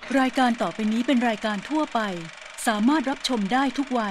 รายการต่อไปนี้เป็นรายการทั่วไปสามารถรับชมได้ทุกวัย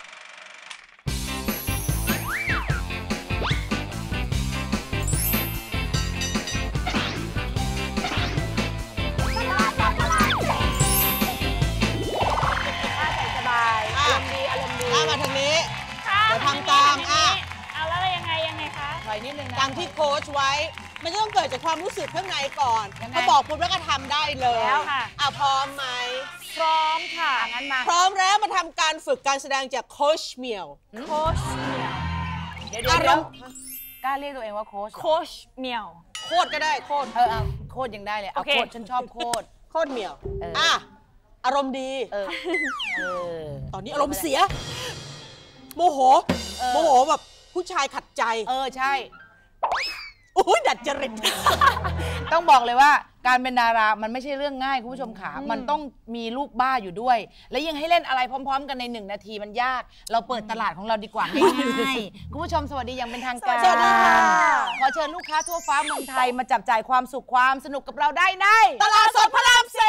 มาทางนี้จะทำตามเอาแล้วยังไงคะถอยนิดนึงนะตามที่โค้ชไว้มันจะต้องเกิดจากความรู้สึกข้างในก่อนเขาบอกปุ๊บแล้วก็ทำได้เลยแล้วค่ะพร้อมไหมพร้อมค่ะงั้นมาพร้อมแล้วมาทำการฝึกการแสดงจากโค้ชเมียวโค้ชเมียวเดี๋ยวกล้าเรียกตัวเองว่าโค้ชโค้ชเมียวโคตรก็ได้โคตรโค้ชยังได้เลยเอาโค้ชฉันชอบโค้ชโคตรเมียวอารมณ์ดีตอนนี้อารมณ์เสียโมโหแบบผู้ชายขัดใจใช่โอ้ยดัดจริตต้องบอกเลยว่าการเป็นดารามันไม่ใช่เรื่องง่ายคุณผู้ชมขามันต้องมีลูกบ้าอยู่ด้วยและยังให้เล่นอะไรพร้อมๆกันใน1 นาทีมันยากเราเปิดตลาดของเราดีกว่าง่ายๆคุณผู้ชมสวัสดีอย่างเป็นทางการสวัสดีค่ะขอเชิญลูกค้าทั่วฟ้าเมืองไทยมาจับจ่ายความสุขความสนุกกับเราได้ในตลาดสดพระราม4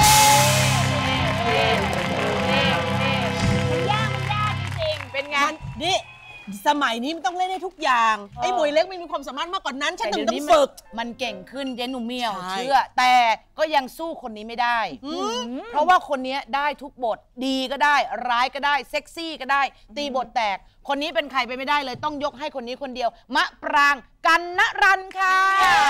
มันยากจริงเป็นไงนี่สมัยนี้มันต้องเล่นได้ทุกอย่างไอ้มวยเล็กไม่มีความสามารถมากกว่านั้นฉันต้องฝึกมันเก่งขึ้นเจนุ่มเมียวเชื่อแต่ก็ยังสู้คนนี้ไม่ได้เพราะว่าคนนี้ได้ทุกบทดีก็ได้ร้ายก็ได้เซ็กซี่ก็ได้ตีบทแตกคนนี้เป็นใครไปไม่ได้เลยต้องยกให้คนนี้คนเดียวมะปรางกนรันค่ะ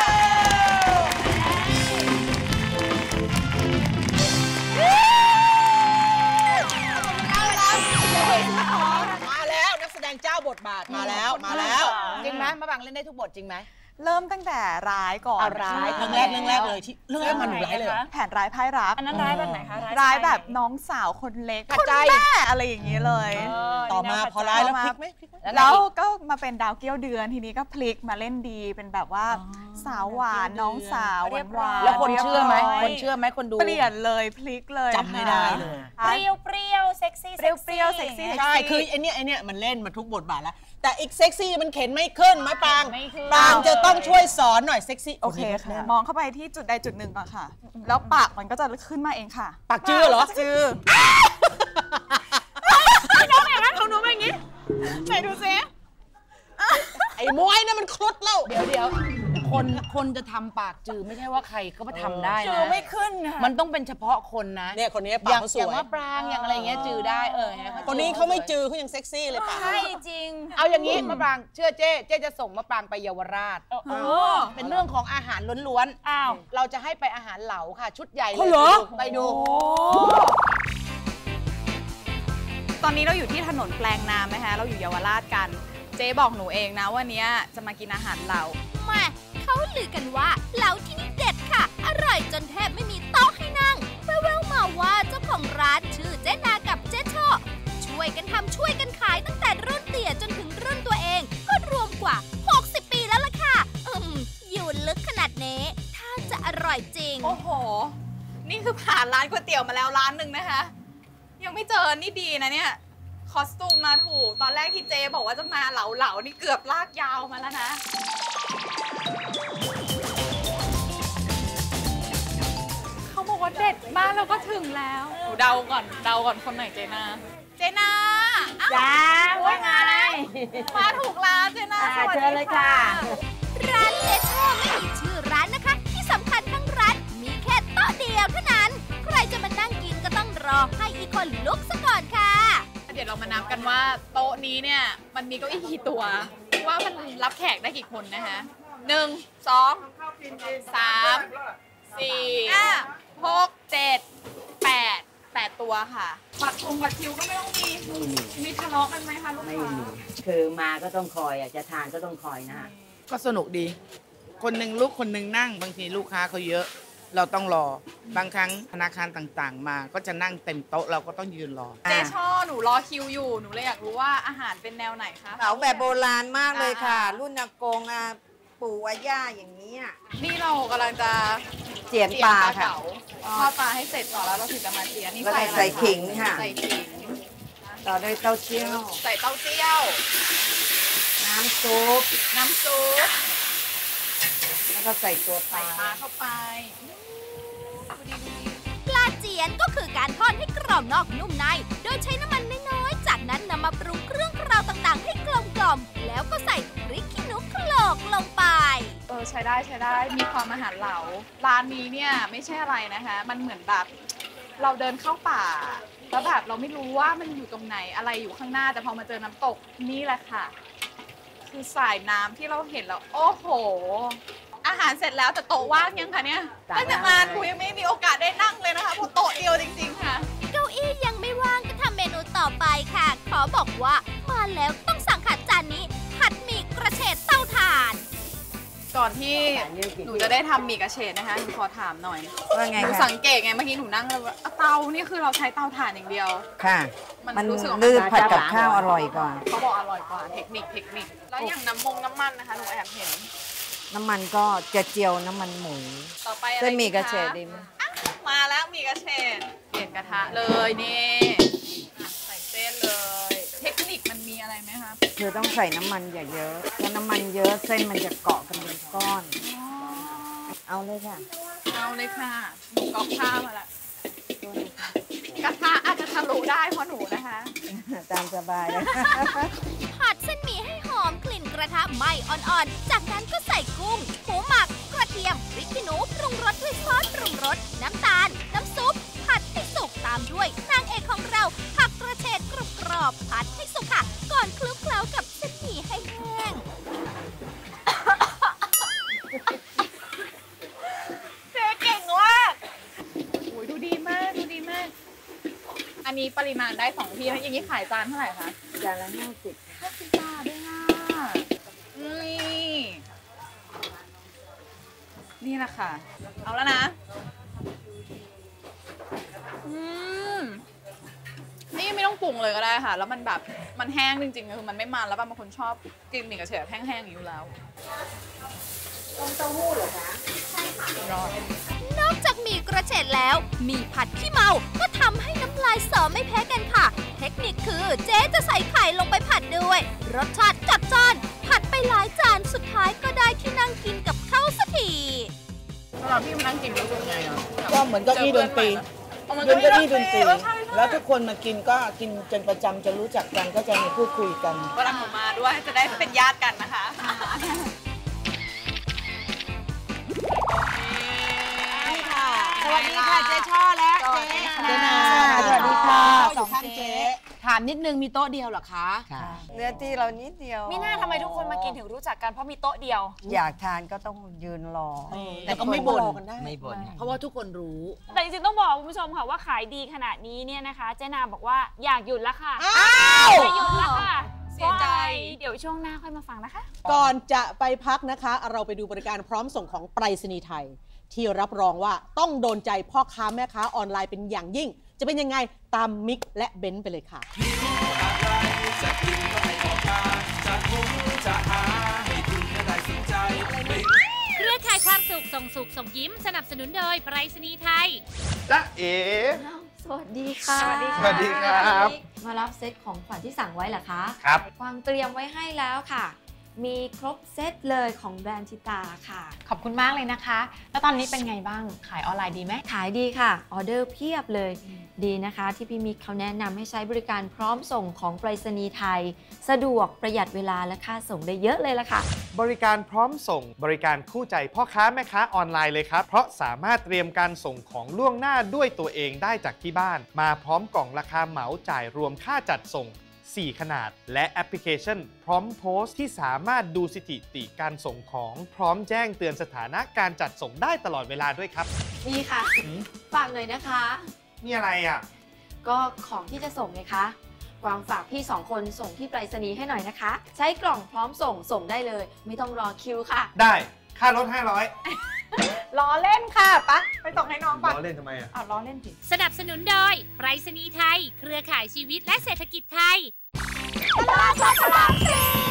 มาแล้วนักแสดงเจ้าบทบาทมาแล้วจริงไหมมะปรางเล่นได้ทุกบทจริงไหมเริ่มตั้งแต่ร้ายก่อนร้ายเรื่องแรกเลยที่เรื่องแรกมันร้ายเลยแผนร้ายพ่ายรักอันนั้นร้ายแบบไหนคะร้ายแบบน้องสาวคนเล็กคนแม่อะไรอย่างนี้เลยต่อมาพอร้ายแล้วพลิกไหมแล้วก็มาเป็นดาวเกี้ยวเดือนทีนี้ก็พลิกมาเล่นดีเป็นแบบว่าสาวหวานน้องสาวหวานแล้วคนเชื่อไหมคนดูเปลี่ยนเลยพลิกเลยจำไม่ได้เลยเปรี้ยวเซ็กซี่เปรี้ยวเซ็กซี่ใช่คือไอเนี้ยมันเล่นมาทุกบทบาทแล้วแต่อีกเซ็กซี่มันเข็นไม่ขึ้นมะปรางจะต้องช่วยสอนหน่อยเซ็กซี่โอเคค่ะมองเข้าไปที่จุดใดจุดหนึ่งก่อนค่ะแล้วปากมันก็จะขึ้นมาเองค่ะปากจื้อเหรอจื้อน้องอย่างนั้นของหนูเป็นอย่างนี้ไหนดูซิไอ้มวยนั่นมันครุฑแล้วเดี๋ยวคนจะทำปากจือไม่ใช่ว่าใครก็มาทำได้นะจือไม่ขึ้นมันต้องเป็นเฉพาะคนนะเนี่ยคนนี้ปากเขาสวยอย่างมะปรางอย่างอะไรเงี้ยจือได้คนนี้เขาไม่จือเขายังเซ็กซี่เลยปากใช่จริงเอาอย่างนี้มะปรางเชื่อเจ๊จะส่งมะปรางไปเยาวราชเป็นเรื่องของอาหารล้วนๆเราจะให้ไปอาหารเหลาค่ะชุดใหญ่เลยไปดูตอนนี้เราอยู่ที่ถนนแปลงน้ำนะคะเราอยู่เยาวราชกันเจ๊บอกหนูเองนะวันนี้จะมากินอาหารเหลาแม่เขาลือกันว่าเหลาที่นี่เด็ดค่ะอร่อยจนแทบไม่มีโต๊ะให้นั่งแว่วๆมาว่าเจ้าของร้านชื่อเจ๊นากับเจ๊ช่อช่วยกันทำช่วยกันขายตั้งแต่รุ่นเตี่ยจนถึงรุ่นตัวเองก็รวมกว่า60 ปีแล้วล่ะค่ะอยู่ลึกขนาดนี้ถ้าจะอร่อยจริงโอ้โหนี่คือผ่านร้านก๋วยเตี๋ยวมาแล้วร้านหนึ่งนะคะยังไม่เจอนี่ดีนะเนี่ยคอสตูมมาถูกตอนแรกที่เจ๊บอกว่าจะมาเหลานี่เกือบลากยาวมาแล้วนะเขาบอกว่าเด็ดมากแล้วก็ถึงแล้วเดาก่อนคนไหนเจนาจ้าว่าไงมาถูกร้านเจนาสวัสดีเลยค่ะร้านเจ๊ช่อไม่มีชื่อร้านนะคะที่สำคัญทั้งร้านมีแค่โต๊ะเดียวเท่านั้นใครจะมานั่งกินก็ต้องรอให้อีกคนลุกซะก่อนค่ะเดี๋ยวเรามานับกันว่าโต๊ะนี้เนี่ยมันมีเก้าอี้กี่ตัวว่ามันรับแขกได้กี่คนนะคะ1 2 3 4 5 6 7 8ตัวค่ะบัตรคิวก็ไม่ต้องมีทะเลาะกันไหมคะลูกค้าคือมาก็ต้องคอยจะทานก็ต้องคอยนะก็สนุกดีคนหนึ่งลุกคนหนึ่งนั่งบางทีลูกค้าเขาเยอะเราต้องรอบางครั้งธนาคารต่างๆมาก็จะนั่งเต็มโต๊ะเราก็ต้องยืนรอเจ๊ช่อหนูรอคิวอยู่หนูเลยอยากรู้ว่าอาหารเป็นแนวไหนคะเหลาแบบโบราณมากเลยค่ะรุ่นอากงปู่ย่าอย่างนี้นี่เรากำลังจะเจียนปลาค่ะทอดปลาให้เสร็จก่อนแล้วเราถึงจะมาเจียนนี่ใส่ขิงค่ะใส่ขิงต่อด้วยเต้าเจี้ยวใส่เต้าเจี้ยวน้ำซุปแล้วก็ใส่ตัวปลาเข้าไปปลาจีอบนอกนุ่มในโดยใช้น้ำมันน้อยๆจากนั้นนำมาปรุงเครื่องเคราต่างๆให้กลมกล่อมแล้วก็ใส่พริกขี้หนูโขลกลงไปใช้ได้มีความอาหารเหลาร้านนี้เนี่ยไม่ใช่อะไรนะคะมันเหมือนแบบเราเดินเข้าป่าแล้วแบบเราไม่รู้ว่ามันอยู่ตรงไหนอะไรอยู่ข้างหน้าแต่พอมาเจอน้ำตกนี่แหละค่ะคือสายน้ำที่เราเห็นแล้วโอ้โหอาหารเสร็จแล้วแต่โต๊ะว่างยังคะเนี่ยตั้งแต่มาหนูยังไม่มีโอกาสได้นั่งเลยนะคะเพราะโต๊ะเดียวจริงๆค่ะเก้าอี้ยังไม่ว่างก็ทำเมนูต่อไปค่ะขอบอกว่ามาแล้วต้องสั่งค่ะจานนี้ผัดหมี่กระเฉดเตาถ่านก่อนที่หนูจะได้ทำหมี่กระเฉดนะคะหนูขอถามหน่อยว่าไงคะหนูสังเกตไงเมื่อกี้หนูนั่งแล้วเตานี่คือเราใช้เตาถ่านอย่างเดียวค่ะมันลื่นผัดกับข้าวอร่อยกว่าเขาบอกอร่อยกว่าเทคนิคแล้วอย่างน้ำมันนะคะหนูแอบเห็นน้ำมันก็จะเจียวน้ำมันหมูต่อไปอะไรเส้นหมี่กระเฉดดีไหมมาแล้วหมี่กระเฉดเปลี่ยนกระทะเลยนี่ใส่เส้นเลยเทคนิคมันมีอะไรไหมคะคือต้องใส่น้ำมันอย่าเยอะถ้าน้ำมันเยอะเส้นมันจะเกาะกันเป็นก้อนเอาเลยค่ะหนูก๊อกข้าวมาละกระทะอาจจะทะลุได้เพราะหนูนะคะตามสบายเลยผัดเส้นหมี่ให้หอมกลิ่นกระทะไหม้อ่อนๆจากนั้นก็ใส่กุ้งหมูหมักกระเทียมพริกขี้หนูปรุงรสด้วยซอสปรุงรสน้ำตาลน้ำซุปผัดให้สุกตามด้วยนางเอกของเราผักกระเฉดกรอบๆผัดให้สุกค่ะก่อนคลุกเคล้ากับเส้นหมี่ให้แห้งเจ๊เก่งมากโอ้ยดูดีมากอันนี้ปริมาณได้2ที่นะอย่างนี้ขายจานเท่าไหร่คะจานละ50 บาทด้วยค่ะนี่แหละค่ะเอาแล้วนะนี่ไม่ต้องปรุงเลยก็ได้ค่ะแล้วมันแบบมันแห้งจริงๆคือมันไม่มันแล้วบางคนชอบกินหมี่กระเฉดแห้งๆอยู่แล้วต้มเต้าหู้เหรอคะใช่ค่ะนอกจากหมี่กระเฉดแล้วหมี่ผัดขี้เมาก็ทำให้น้ำลายสอไม่แพ้กันค่ะเทคนิคคือเจ๊จะใส่ไข่ลงไปผัดด้วยรสชาติจัดจ้านผัดไปหลายจานสุดท้ายก็ได้ที่นั่งกินกับข้าวสักทีสำหรับพี่มานั่งกินรู้สึกไงอ่ะก็เหมือนเก้าอี้ดนตรีแล้วทุกคนมากินก็กินจนประจำจะรู้จักกันก็จะมีพูดคุยกันก็รักหนูมาด้วยจะได้เป็นญาติกันนะคะสวัสดีค่ะเจ๊ช่อและเจ๊นาสวัสดีค่ะสองเจ๊ถามนิดนึงมีโต๊ะเดียวเหรอคะเนื้อที่เรานิดเดียวมีหน้าทำไมทุกคนมากินถึงรู้จักกันเพราะมีโต๊ะเดียวอยากทานก็ต้องยืนรอแต่ก็ไม่บ่นกันได้ไม่บ่นเพราะว่าทุกคนรู้แต่จริงๆต้องบอกคุณผู้ชมค่ะว่าขายดีขนาดนี้เนี่ยนะคะเจ๊นาบอกว่าอยากหยุดแล้วค่ะจะหยุดแล้วค่ะเสียใจเดี๋ยวช่วงหน้าค่อยมาฟังนะคะก่อนจะไปพักนะคะเราไปดูบริการพร้อมส่งของไปรษณีย์ไทยที่รับรองว่าต้องโดนใจพ่อค้าแม่ค้าออนไลน์เป็นอย่างยิ่งจะเป็นยังไงตามมิกและเบนซ์ไปเลยค่ะเครือข่ายความสุขส่งสุขส่งยิ้มสนับสนุนโดยไปรษณีย์ไทยจ๊ะเอ๋สวัสดีค่ะสวัสดีครับมารับเซตของขวัญที่สั่งไว้เหรอคะครับวางเตรียมไว้ให้แล้วค่ะมีครบเซตเลยของแบรนด์ทิตาค่ะขอบคุณมากเลยนะคะแล้วตอนนี้เป็นไงบ้างขายออนไลน์ดีไหมขายดีค่ะออเดอร์เพียบเลยดีนะคะที่พี่มิกเขาแนะนำให้ใช้บริการพร้อมส่งของไปรษณีย์ไทยสะดวกประหยัดเวลาและค่าส่งได้เยอะเลยล่ะค่ะบริการพร้อมส่งบริการคู่ใจพ่อค้าแม่ค้าออนไลน์เลยครับเพราะสามารถเตรียมการส่งของล่วงหน้าด้วยตัวเองได้จากที่บ้านมาพร้อมกล่องราคาเหมาจ่ายรวมค่าจัดส่ง4 ขนาดและแอปพลิเคชันพร้อมโพสต์ที่สามารถดูสถิติการส่งของพร้อมแจ้งเตือนสถานะการจัดส่งได้ตลอดเวลาด้วยครับนี่ค่ะฝากเลยนะคะนี่อะไรอ่ะก็ของที่จะส่งไงคะกวางฝากพี่2 คนส่งที่ไปรษณีย์ให้หน่อยนะคะใช้กล่องพร้อมส่งได้เลยไม่ต้องรอคิวค่ะได้ค่ารถ500 ล้อเล่นค่ะปะไปส่งให้น้องก่อนล้อเล่นทำไมอ่ะล้อเล่นสิสนับสนุนโดยไปรษณีย์ไทยเครือข่ายชีวิตและเศรษฐกิจไทยตลาดสดพระราม 4